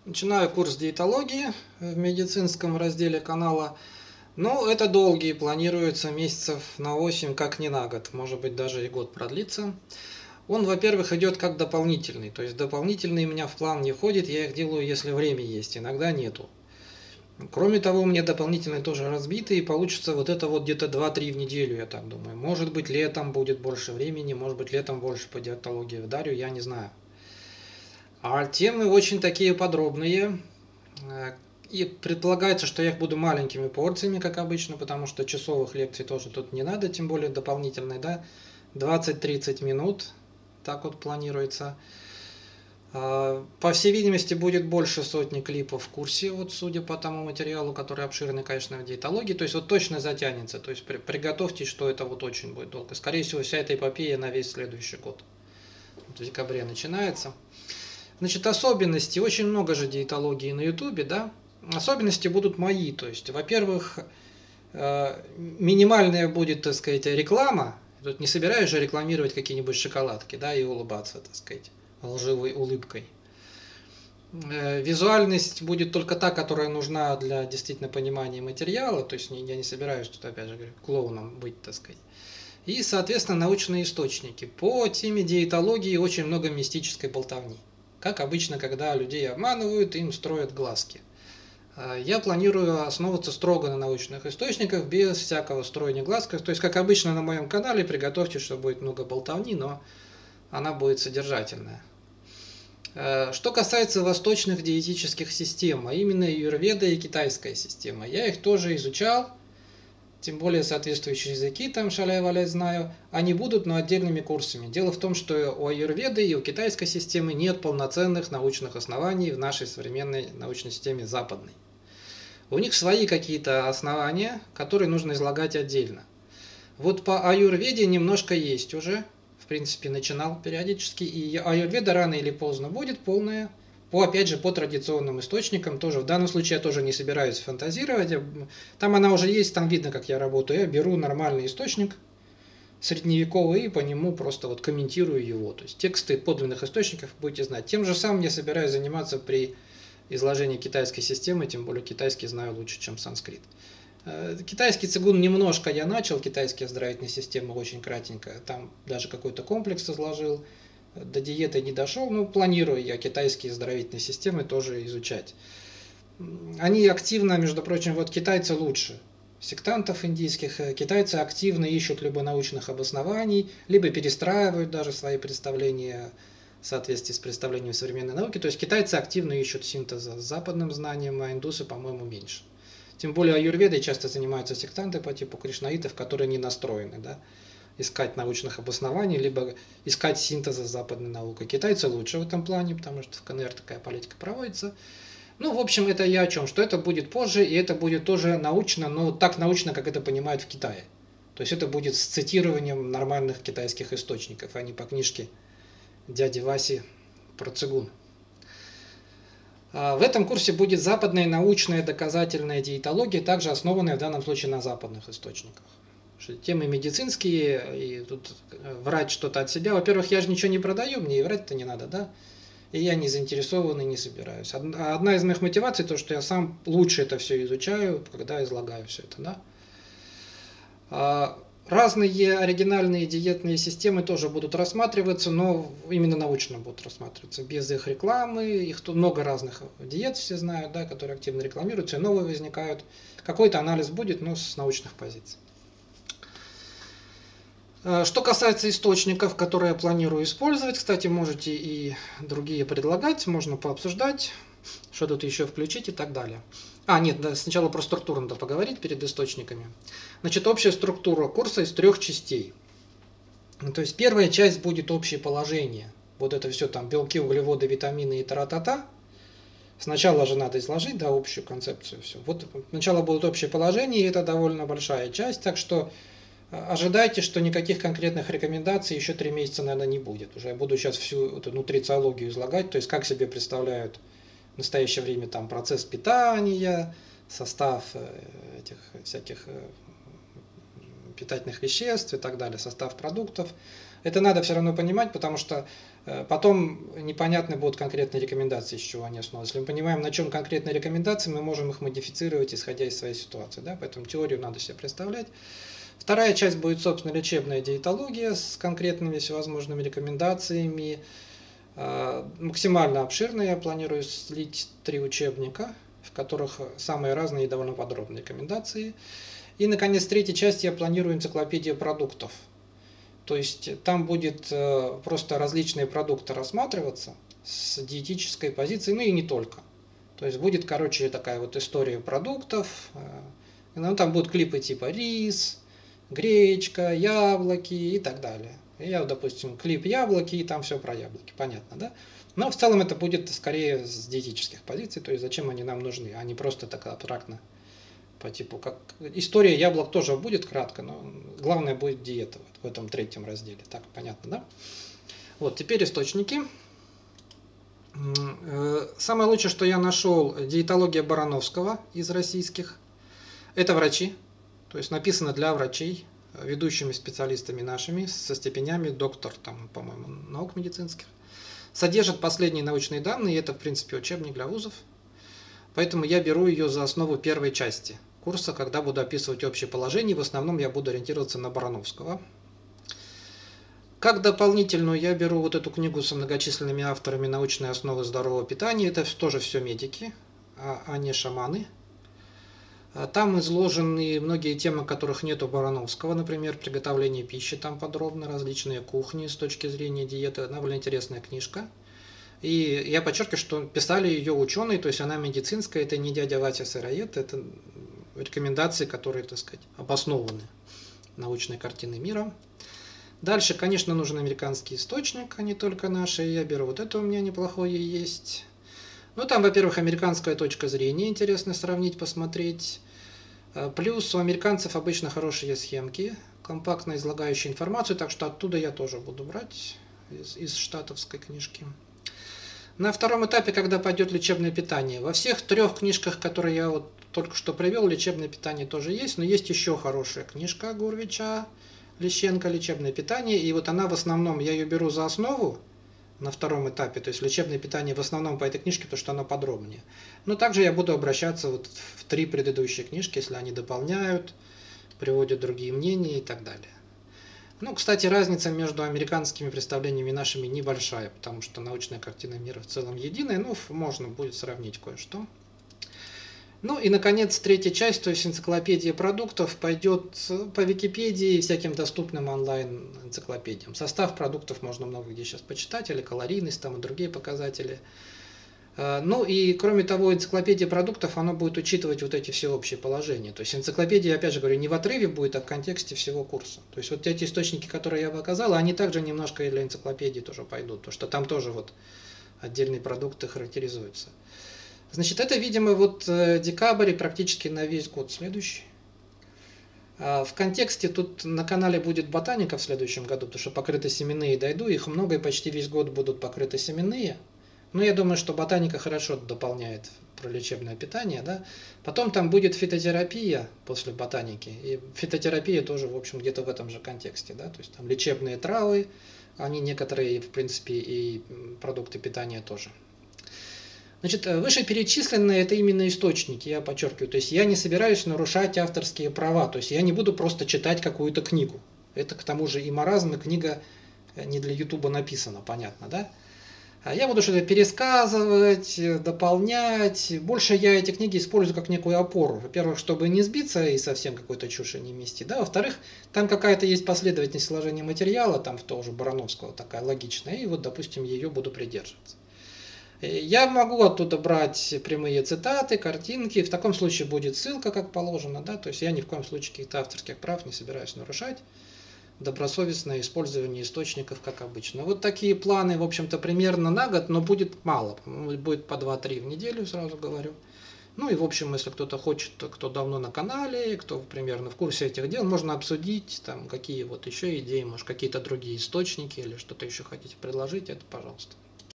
Начинаю курс диетологии в медицинском разделе канала. Ну, это долгий, планируется месяцев на 8, как не на год, может быть даже и год продлится. Он, во-первых, идет как дополнительный, то есть дополнительный у меня в план не входит, я их делаю, если время есть, иногда нету. Кроме того, у меня дополнительный тоже разбитый, и получится вот это вот где-то 2-3 в неделю, я так думаю. Может быть, летом будет больше времени, может быть, летом больше по диетологии вдарю, я не знаю. А темы очень такие подробные. И предполагается, что я их буду маленькими порциями, как обычно, потому что часовых лекций тоже тут не надо, тем более дополнительной, да, 20-30 минут, так вот планируется. По всей видимости, будет больше сотни клипов в курсе, вот судя по тому материалу, который обширный, конечно, в диетологии, то есть вот точно затянется, то есть приготовьтесь, что это вот очень будет долго. Скорее всего, вся эта эпопея на весь следующий год. Вот в декабре начинается. Значит, особенности, очень много же диетологии на ютубе, да, особенности будут мои, то есть, во-первых, минимальная будет, так сказать, реклама, тут не собираюсь же рекламировать какие-нибудь шоколадки, да, и улыбаться, так сказать, лживой улыбкой. Визуальность будет только та, которая нужна для действительно понимания материала, то есть я не собираюсь тут, опять же говорю, клоуном быть, так сказать. И, соответственно, научные источники. По теме диетологии очень много мистической болтовни. Как обычно, когда людей обманывают, им строят глазки. Я планирую основываться строго на научных источниках, без всякого строения глазков. То есть, как обычно на моем канале, приготовьте, что будет много болтовни, но она будет содержательная. Что касается восточных диетических систем, а именно аюрведа и китайская система, я их тоже изучал. Тем более соответствующие языки, там шаляй-валяй знаю, они будут, но отдельными курсами. Дело в том, что у аюрведы и у китайской системы нет полноценных научных оснований в нашей современной научной системе западной. У них свои какие-то основания, которые нужно излагать отдельно. Вот по аюрведе немножко есть уже, в принципе, начинал периодически, и аюрведа рано или поздно будет полная. Опять же, по традиционным источникам тоже. В данном случае я тоже не собираюсь фантазировать. Там она уже есть, там видно, как я работаю. Я беру нормальный источник, средневековый, и по нему просто вот комментирую его. То есть тексты подлинных источников будете знать. Тем же самым я собираюсь заниматься при изложении китайской системы, тем более китайский знаю лучше, чем санскрит. Китайский цигун немножко я начал, китайские оздоровительные системы очень кратенько. Там даже какой-то комплекс изложил. До диеты не дошел, но планирую я китайские оздоровительные системы тоже изучать. Они активно, между прочим, вот китайцы лучше сектантов индийских, китайцы активно ищут либо научных обоснований, либо перестраивают даже свои представления в соответствии с представлением современной науки. То есть китайцы активно ищут синтеза с западным знанием, а индусы, по-моему, меньше. Тем более аюрведой часто занимаются сектанты по типу кришнаитов, которые не настроены, да, искать научных обоснований, либо искать синтеза с западной наукой. Китайцы лучше в этом плане, потому что в КНР такая политика проводится. Ну, в общем, это я о чем, что это будет позже, и это будет тоже научно, но так научно, как это понимают в Китае. То есть это будет с цитированием нормальных китайских источников, а не по книжке дяди Васи про цигун. В этом курсе будет западная научная доказательная диетология, также основанная в данном случае на западных источниках. Темы медицинские, и тут врать что-то от себя. Во-первых, я же ничего не продаю, мне и врать-то не надо, да? И я не заинтересован и не собираюсь. Одна из моих мотиваций, то, что я сам лучше это все изучаю, когда излагаю все это, да? Разные оригинальные диетные системы тоже будут рассматриваться, но именно научно будут рассматриваться, без их рекламы. Их тут много разных диет, все знают, да, которые активно рекламируются, и новые возникают. Какой-то анализ будет, но с научных позиций. Что касается источников, которые я планирую использовать, кстати, можете и другие предлагать, можно пообсуждать, что тут еще включить и так далее. Нет, да, сначала про структуру надо поговорить перед источниками. Значит, общая структура курса из 3 частей. То есть первая часть будет общее положение. Вот это все там белки, углеводы, витамины и тара-та-та. Сначала же надо изложить, да, общую концепцию. Все. Вот сначала будет общее положение, и это довольно большая часть, так что ожидайте, что никаких конкретных рекомендаций еще 3 месяца, наверное, не будет. Уже я буду сейчас всю эту нутрициологию излагать, то есть как себе представляют в настоящее время там процесс питания, состав этих всяких питательных веществ и так далее, состав продуктов. Это надо все равно понимать, потому что потом непонятны будут конкретные рекомендации, с чего они основываются. Если мы понимаем, на чем конкретные рекомендации, мы можем их модифицировать, исходя из своей ситуации. Да? Поэтому теорию надо себе представлять. Вторая часть будет, собственно, лечебная диетология с конкретными всевозможными рекомендациями. Максимально обширная. Я планирую слить 3 учебника, в которых самые разные и довольно подробные рекомендации. И, наконец, третья часть я планирую энциклопедию продуктов. То есть там будет просто различные продукты рассматриваться с диетической позиции, ну и не только. То есть будет, короче, такая вот история продуктов. Ну, там будут клипы типа рис, гречка, яблоки и так далее. Я, допустим, клип яблоки, и там все про яблоки, понятно, да? Но в целом это будет скорее с диетических позиций, то есть зачем они нам нужны, а не просто так абстрактно. По типу, как история яблок тоже будет кратко, но главное будет диета вот в этом 3 разделе. Так, понятно, да? Вот, теперь источники. Самое лучшее, что я нашел, диетология Барановского из российских. Это врачи, то есть написано для врачей, ведущими специалистами нашими, со степенями доктор, там, по-моему, наук медицинских. Содержит последние научные данные, и это, в принципе, учебник для вузов. Поэтому я беру ее за основу первой части курса, когда буду описывать общее положение. В основном я буду ориентироваться на Барановского. Как дополнительную я беру вот эту книгу со многочисленными авторами «Научные основы здорового питания». Это тоже все медики, а не шаманы. Там изложены многие темы, которых нет у Барановского, например, приготовление пищи, там подробно, различные кухни с точки зрения диеты. Довольно интересная книжка. И я подчеркиваю, что писали ее ученые, то есть она медицинская, это не дядя Вася сыроед, это рекомендации, которые, так сказать, обоснованы научной картиной мира. Дальше, конечно, нужен американский источник, а не только наши. Я беру вот это, у меня неплохое есть. Ну, там, во-первых, американская точка зрения, интересно сравнить, посмотреть. Плюс у американцев обычно хорошие схемки, компактно излагающие информацию, так что оттуда я тоже буду брать из штатовской книжки. На втором этапе, когда пойдет лечебное питание, во всех 3 книжках, которые я вот только что привел, лечебное питание тоже есть, но есть еще хорошая книжка Гурвича, Лещенко, лечебное питание, и вот она в основном, я ее беру за основу на втором этапе, то есть лечебное питание в основном по этой книжке, потому что она подробнее. Но также я буду обращаться вот в 3 предыдущие книжки, если они дополняют, приводят другие мнения и так далее. Ну, кстати, разница между американскими представлениями и нашими небольшая, потому что научная картина мира в целом единая, но можно будет сравнить кое-что. Ну и, наконец, третья часть, то есть энциклопедия продуктов, пойдет по Википедии и всяким доступным онлайн-энциклопедиям. Состав продуктов можно много где сейчас почитать, или калорийность, там и другие показатели. Ну и, кроме того, энциклопедия продуктов, она будет учитывать вот эти все общие положения. То есть энциклопедия, опять же говорю, не в отрыве будет, а в контексте всего курса. То есть вот эти источники, которые я показал, они также немножко и для энциклопедии тоже пойдут, потому что там тоже вот отдельные продукты характеризуются. Значит, это, видимо, вот декабрь и практически на весь год следующий. В контексте тут на канале будет ботаника в следующем году, потому что покрыты семенные дойду, их много и почти весь год будут покрыты семенные. Но я думаю, что ботаника хорошо дополняет про лечебное питание, да. Потом там будет фитотерапия после ботаники, и фитотерапия тоже, в общем, где-то в этом же контексте, да, то есть там лечебные травы, они некоторые, в принципе, и продукты питания тоже. Значит, вышеперечисленные это именно источники, я подчеркиваю. То есть я не собираюсь нарушать авторские права. То есть я не буду просто читать какую-то книгу. Это к тому же и маразм, и книга не для Ютуба написана, понятно, да? А я буду что-то пересказывать, дополнять. Больше я эти книги использую как некую опору. Во-первых, чтобы не сбиться и совсем какой-то чуши не нести. Да? Во-вторых, там какая-то есть последовательность сложения материала, там в того же Барановского такая логичная, и вот, допустим, ее буду придерживаться. Я могу оттуда брать прямые цитаты, картинки, в таком случае будет ссылка, как положено, да, то есть я ни в коем случае каких-то авторских прав не собираюсь нарушать, добросовестное использование источников, как обычно. Вот такие планы, в общем-то, примерно на год, но будет мало, будет по 2-3 в неделю, сразу говорю. Ну и, в общем, если кто-то хочет, кто давно на канале, кто примерно в курсе этих дел, можно обсудить, там, какие вот еще идеи, может, какие-то другие источники или что-то еще хотите предложить, это пожалуйста.